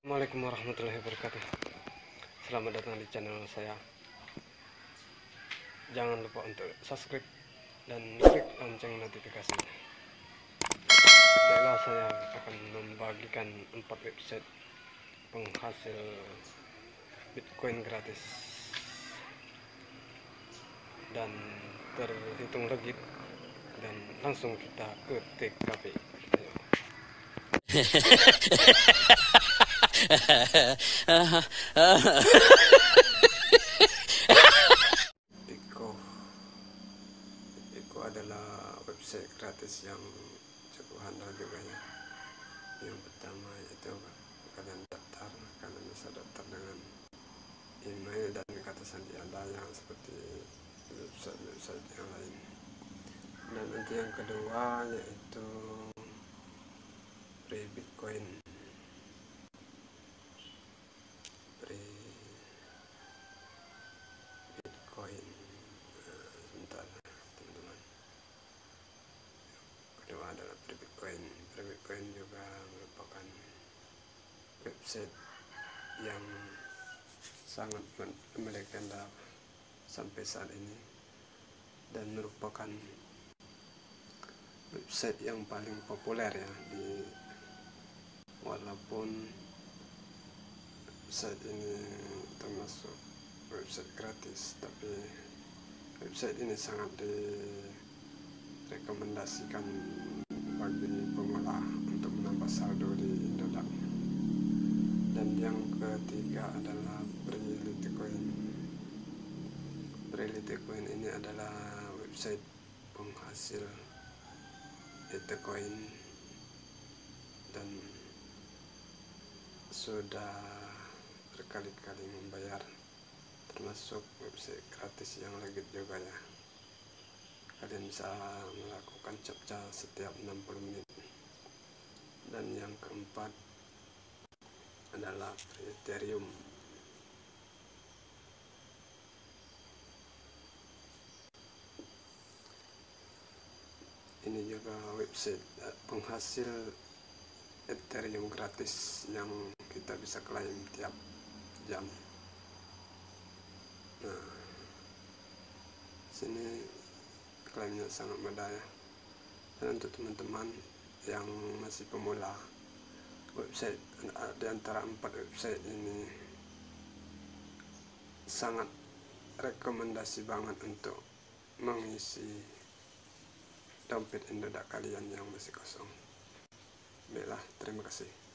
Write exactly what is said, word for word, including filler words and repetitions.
Assalamualaikum warahmatullahi wabarakatuh. Selamat datang di channel saya. Jangan lupa untuk subscribe dan klik lonceng notifikasi. Baiklah, saya akan membagikan empat website penghasil Bitcoin gratis dan terhitung legit, dan langsung kita ke T K P. Ayo. Pico Pico adalah website gratis yang cukup handal juga ya. Yang pertama itu kalian daftar, kalian bisa daftar dengan email dan kata sandi Anda yang seperti website-website yang lain. Dan nanti yang kedua yaitu Free Bitcoin. Free Bitcoin. Nah, sebentar teman-teman. Kedua adalah Free Bitcoin. Free Bitcoin juga merupakan website yang sangat melegenda sampai saat ini dan merupakan website yang paling populer ya di, walaupun website ini termasuk website gratis, tapi website ini sangat direkomendasikan bagi pemula untuk menambah saldo di Indodax. Dan yang ketiga adalah Freelitecoin. Freelitecoin ini adalah website penghasil Litecoin dan sudah berkali-kali membayar, termasuk website gratis yang legit juga ya. Kalian bisa melakukan captcha setiap enam puluh menit. Dan yang keempat adalah Ethereum. Ini juga website penghasil Ethereum gratis yang kita bisa klaim tiap jam. Nah, sini klaimnya sangat mudah ya. Dan untuk teman-teman yang masih pemula, website di antara empat website ini sangat rekomendasi banget untuk mengisi dompet Indodax kalian yang masih kosong. Baiklah, terima kasih.